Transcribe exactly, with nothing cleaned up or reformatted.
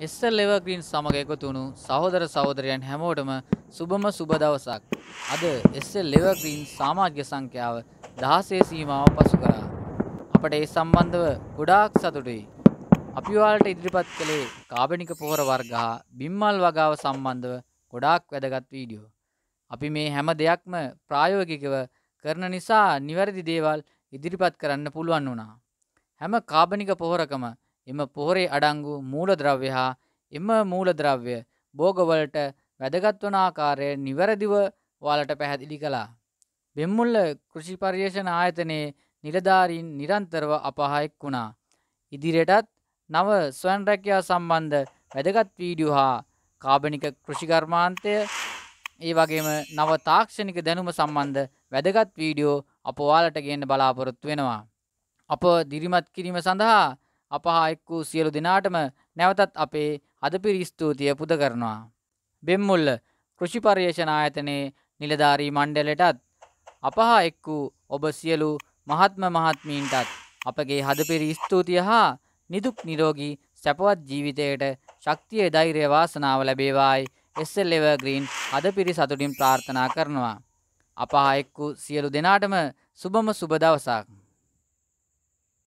එස්.එල්. එවර්ග්‍රීන් සමග එකතු වුණු සහෝදර සහෝදරයන් හැමෝටම සුබම සුබ දවසක්. අද එස්.එල්. එවර්ග්‍රීන් සමාජික සංඛ්‍යාව දහසේ සීමාව පසු කරා. අපට ඒ සම්බන්ධව ගොඩාක් සතුටුයි. අපි ඔයාලට ඉදිරිපත් කළේ කාබනික පොහොර වර්ග හා බිම්මල් වගාව සම්බන්ධව ගොඩාක් වැදගත් වීඩියෝ. අපි මේ හැම දෙයක්ම ප්‍රායෝගිකව කරන නිසා නිවැරදි දේවල් ඉදිරිපත් කරන්න පුළුවන් වුණා. හැම කාබනික පොහොරකම එම පොහොරේ අඩංගු මූලද්‍රව්‍ය හා එම මූලද්‍රව්‍ය භෝගවලට වැදගත් වන ආකාරය නිවැරදිව ඔයාලට පැහැදිලි කළා. බෙම්මුල්ල කෘෂි පර්යේෂණ ආයතනයේ නිලධාරීන් නිරන්තරව අපහා එක් වුණා. ඉදිරියටත් නව ස්වයං රැකියාව සම්බන්ධ වැදගත් වීඩියෝ හා කාබනික කෘෂි කර්මාන්තය ඒ වගේම නව තාක්ෂණික දැනුම සම්බන්ධ වැදගත් වීඩියෝ අප ඔයාලට ගෙන්න බලාපොරොත්තු වෙනවා. අප දිරිමත් කිරීම සඳහා අපහා එක් වූ සියලු දෙනාටම නැවතත් අපේ හදපිරි ස්තුතිය පුද කරනවා. බෙම්මුල්ල කෘෂි පර්යේෂණ ආයතනයේ නිලධාරී මණ්ඩලයටත් අපහා එක් වූ ඔබ සියලු මහත්ම මහත්මීන්ටත් අපගේ හදපිරි ස්තුතිය හා නිදුක් නිරෝගී සැපවත් ජීවිතයට ශක්තිය ධෛර්ය වාසනාව ලැබේවායි එස්.එල්. එවර්ග්‍රීන් හදපිරි සතුටින් ප්‍රාර්ථනා කරනවා. අපහා එක් වූ සියලු දෙනාටම සුබම සුබ දවසක්.